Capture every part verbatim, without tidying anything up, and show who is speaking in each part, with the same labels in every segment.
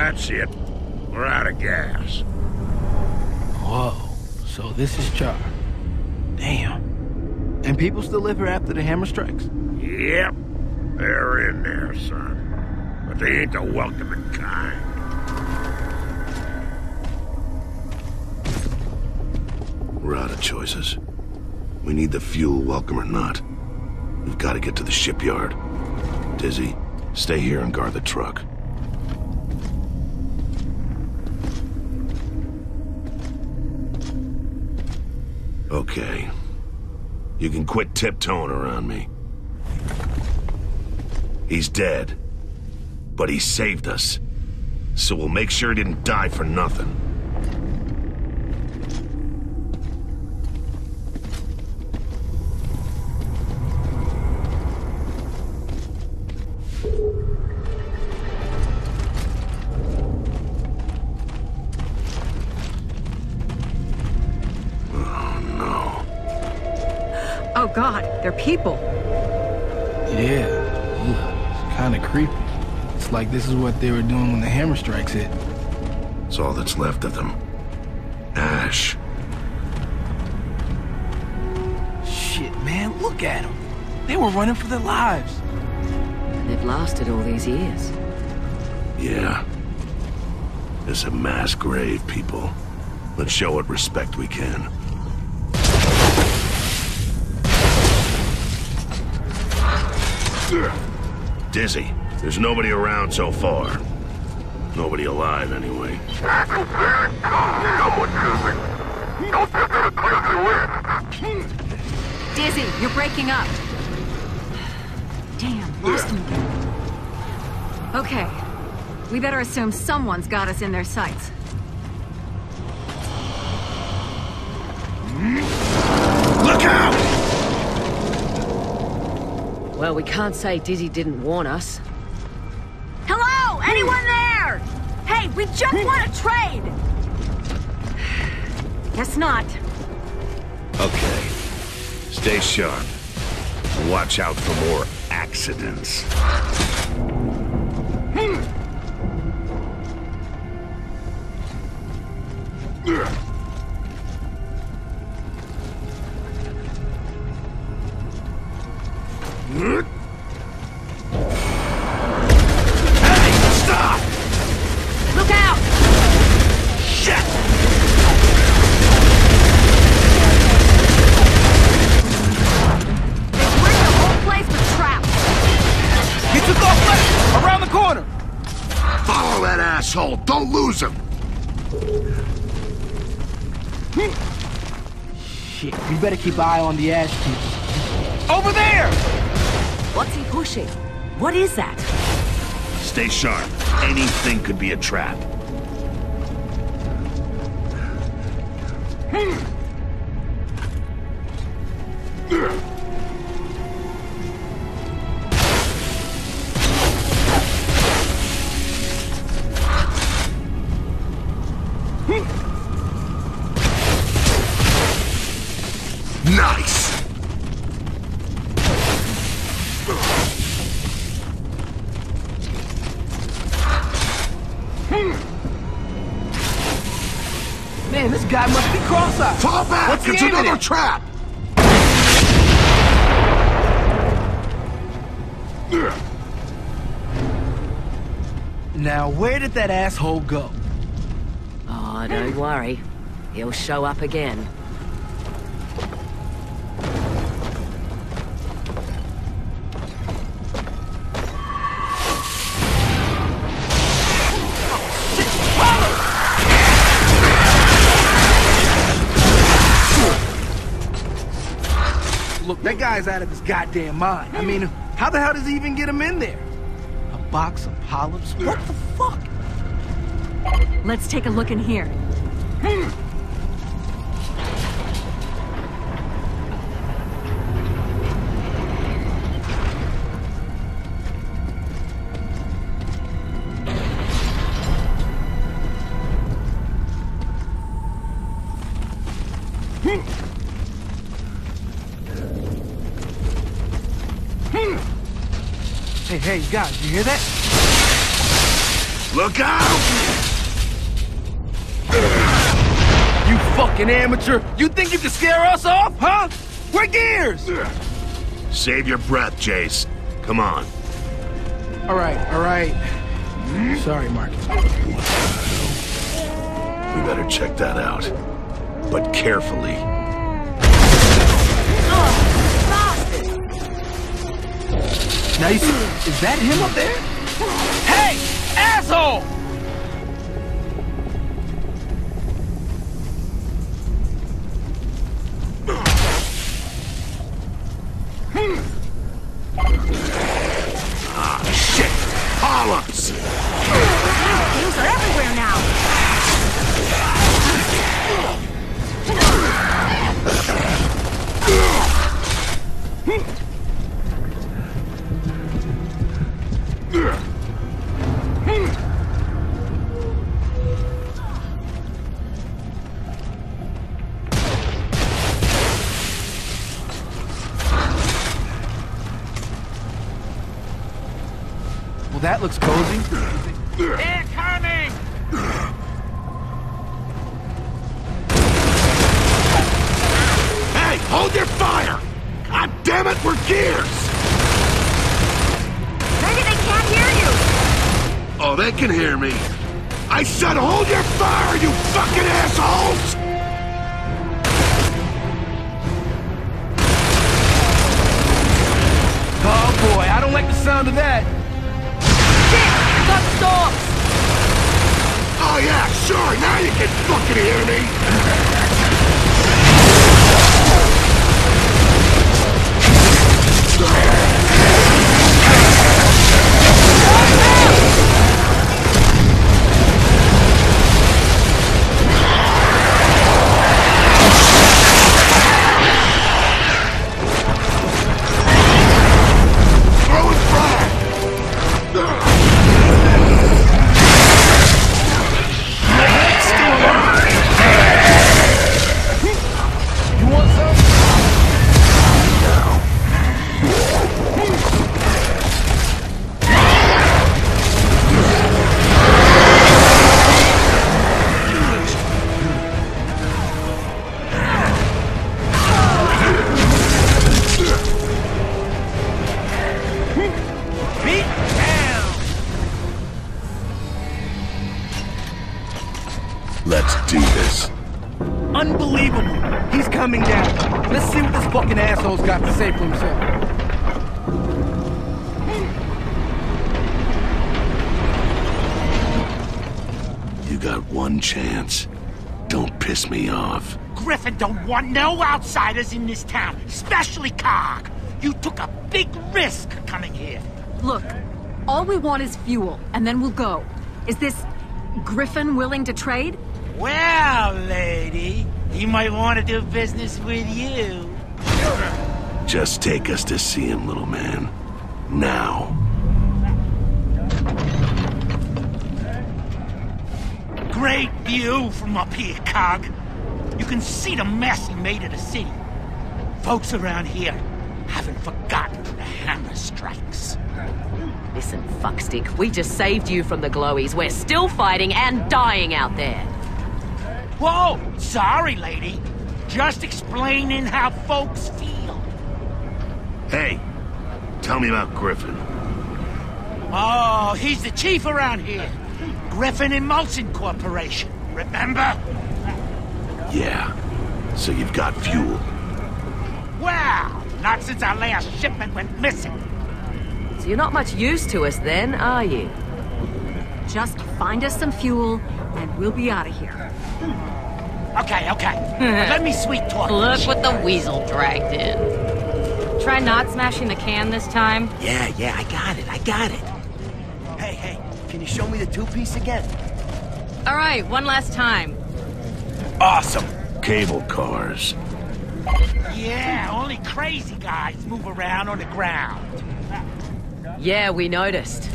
Speaker 1: That's it. We're out of gas.
Speaker 2: Whoa, so this is Char. Damn. And people still live here after the hammer strikes?
Speaker 1: Yep. They're in there, son. But they ain't the welcoming kind.
Speaker 3: We're out of choices. We need the fuel, welcome or not. We've got to get to the shipyard. Dizzy, stay here and guard the truck. Okay. You can quit tiptoeing around me. He's dead. But he saved us. So we'll make sure he didn't die for nothing.
Speaker 4: Oh God, they're people.
Speaker 2: Yeah, Ugh, it's kind of creepy. It's like this is what they were doing when the hammer strikes hit.
Speaker 3: It's all that's left of them. Ash.
Speaker 2: Shit, man, look at them. They were running for their lives.
Speaker 4: And they've lasted all these years.
Speaker 3: Yeah. It's a mass grave, people. Let's show what respect we can. Dizzy, there's nobody around so far. Nobody alive, anyway.
Speaker 4: Dizzy, you're breaking up. Damn, lost him again. Okay, we better assume someone's got us in their sights.
Speaker 3: Look out!
Speaker 5: Well, we can't say Dizzy didn't warn us.
Speaker 4: Hello? Anyone there? Hey, we just want to trade! Guess not.
Speaker 3: Okay. Stay sharp. Watch out for more accidents. Hey, stop!
Speaker 4: Look out!
Speaker 3: Shit!
Speaker 4: They've rigged the whole place with traps.
Speaker 2: He took off left, around the corner.
Speaker 3: Follow that asshole! Don't lose him!
Speaker 2: Shit, we better keep an eye on the Ash people. Over there!
Speaker 4: What's he pushing? What is that?
Speaker 3: Stay sharp. Anything could be a trap. Nice!
Speaker 2: Man, this guy must be cross-eyed.
Speaker 3: Fall back!
Speaker 2: What's he
Speaker 3: It's
Speaker 2: aiming
Speaker 3: another
Speaker 2: at?
Speaker 3: trap!
Speaker 2: Now, where did that asshole go?
Speaker 5: Oh, don't worry. He'll show up again.
Speaker 2: Look, that guy's out of his goddamn mind. I mean, how the hell does he even get him in there? A box of polyps? What the fuck?
Speaker 4: Let's take a look in here.
Speaker 2: Hey, hey, guys, you hear that?
Speaker 3: Look out!
Speaker 2: You fucking amateur! You think you can scare us off, huh? We're gears!
Speaker 3: Save your breath, Jace. Come on.
Speaker 2: All right, all right. Sorry, Marcus.
Speaker 3: We better check that out. But carefully.
Speaker 2: Now you see, is that him up there? Hey, asshole!
Speaker 3: Ah, shit! Columns!
Speaker 4: Things are everywhere now.
Speaker 2: Well, that looks cozy.
Speaker 6: They're coming!
Speaker 3: Hey, hold your fire! God damn it, we're gears!
Speaker 4: Maybe they can't hear you.
Speaker 3: Oh, they can hear me. I said hold your fire, you fucking assholes!
Speaker 2: Oh boy, I don't like the sound of that.
Speaker 4: Shit! Got storms!
Speaker 3: Oh yeah, sure, now you can fucking hear me! Let's do this.
Speaker 2: Unbelievable. He's coming down. Let's see what this fucking asshole's got to say for himself.
Speaker 3: You got one chance. Don't piss me off.
Speaker 6: Griffin don't want no outsiders in this town, especially Cog. You took a big risk coming here.
Speaker 4: Look, all we want is fuel, and then we'll go. Is this Griffin willing to trade?
Speaker 6: Well, lady, he might want to do business with you.
Speaker 3: Just take us to see him, little man. Now.
Speaker 6: Great view from up here, Cog. You can see the mess he made of the city. Folks around here haven't forgotten the hammer strikes.
Speaker 5: Listen, fuckstick, we just saved you from the glowies. We're still fighting and dying out there.
Speaker 6: Whoa! Sorry, lady. Just explaining how folks feel.
Speaker 3: Hey, tell me about Griffin.
Speaker 6: Oh, he's the chief around here. Griffin and Molson Corporation, remember?
Speaker 3: Yeah, so you've got fuel.
Speaker 6: Well, not since our last shipment went missing.
Speaker 5: So you're not much use to us then, are you?
Speaker 4: Just find us some fuel, and we'll be out of here.
Speaker 6: Okay, okay. Let me sweet talk.
Speaker 7: Look what the weasel dragged in. Try not smashing the can this time.
Speaker 6: Yeah, yeah, I got it, I got it.
Speaker 8: Hey, hey, can you show me the two-piece again?
Speaker 7: All right, one last time.
Speaker 3: Awesome. Cable cars.
Speaker 6: Yeah, only crazy guys move around on the ground.
Speaker 5: Yeah, we noticed.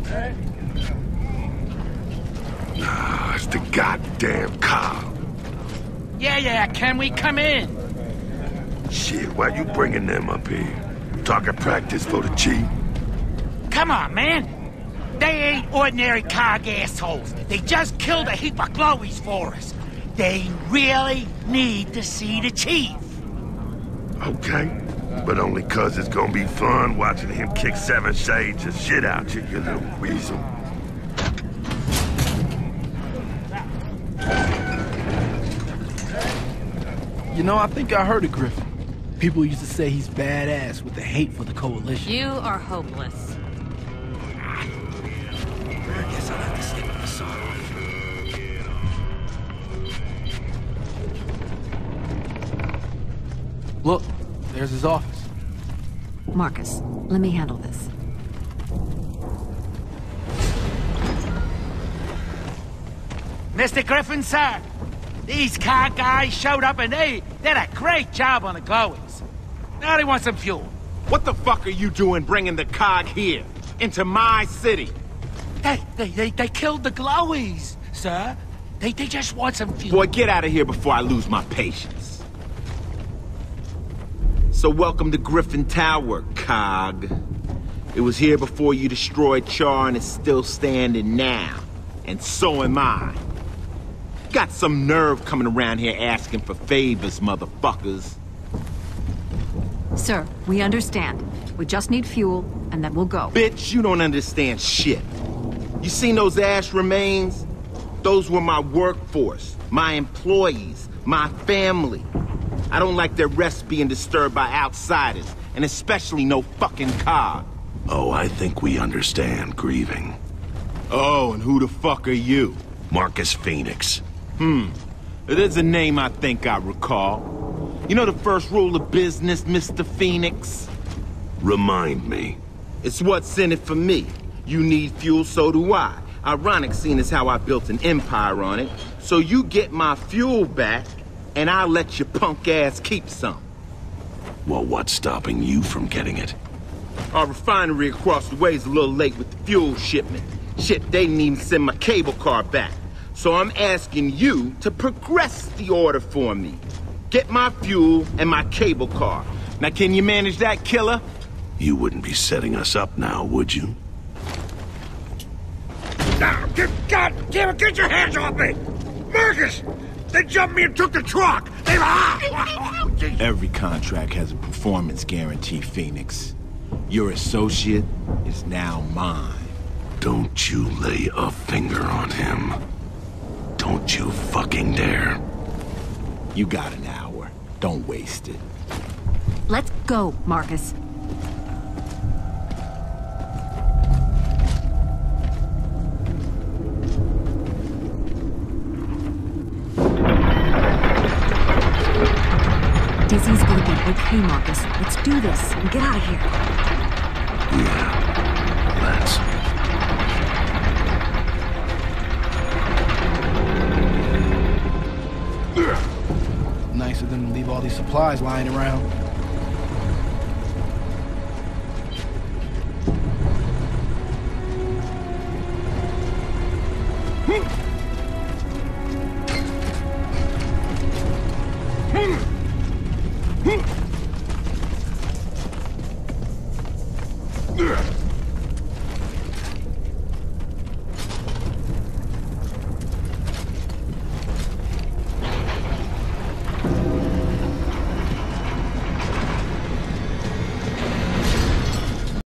Speaker 3: Ah, it's the goddamn car.
Speaker 6: Yeah, yeah, can we come in?
Speaker 3: Shit, why you bringing them up here? Talking practice for the chief?
Speaker 6: Come on, man. They ain't ordinary cog assholes. They just killed a heap of glowies for us. They really need to see the chief.
Speaker 1: Okay, but only 'cause it's gonna be fun watching him kick seven shades of shit out you, you little weasel.
Speaker 2: You know, I think I heard of Griffin. People used to say he's badass with the hate for the Coalition.
Speaker 7: You are hopeless.
Speaker 8: I guess I'll have to stick with the saw off.
Speaker 2: Look, there's his office.
Speaker 4: Marcus, let me handle this.
Speaker 6: Mister Griffin, sir, these car guys showed up and they did a great job on the glowies. Now they want some fuel.
Speaker 9: What the fuck are you doing bringing the cog here? Into my city?
Speaker 6: They, they, they, they killed the glowies, sir. They, they just want some fuel.
Speaker 9: Boy, get out of here before I lose my patience. So welcome to Griffin Tower, cog. It was here before you destroyed Char and it's still standing now. And so am I. Got some nerve coming around here asking for favors, motherfuckers.
Speaker 4: Sir, we understand. We just need fuel, and then we'll go.
Speaker 9: Bitch, you don't understand shit. You seen those ash remains? Those were my workforce, my employees, my family. I don't like their rest being disturbed by outsiders, and especially no fucking cog.
Speaker 3: Oh, I think we understand grieving.
Speaker 9: Oh, and who the fuck are you?
Speaker 3: Marcus Phoenix.
Speaker 9: Hmm. There's a name I think I recall. You know the first rule of business, Mister Phoenix?
Speaker 3: Remind me.
Speaker 9: It's what's in it for me. You need fuel, so do I. Ironic seeing as how I built an empire on it. So you get my fuel back, and I'll let your punk ass keep some.
Speaker 3: Well, what's stopping you from getting it?
Speaker 9: Our refinery across the way is a little late with the fuel shipment. Shit, they didn't even send my cable car back. So I'm asking you to progress the order for me. Get my fuel and my cable car. Now, can you manage that, killer?
Speaker 3: You wouldn't be setting us up now, would you?
Speaker 1: Now, get, God damn it, get your hands off me! Marcus! They jumped me and took the truck! They... Ah!
Speaker 9: Every contract has a performance guarantee, Phoenix. Your associate is now mine.
Speaker 3: Don't you lay a finger on him. Don't you fucking dare.
Speaker 9: You got an hour. Don't waste it.
Speaker 4: Let's go, Marcus. Dizzy's gonna be okay, Marcus. Let's do this and get out of here.
Speaker 3: Yeah, let's.
Speaker 2: Nice of them to leave all these supplies lying around.
Speaker 1: Ugh.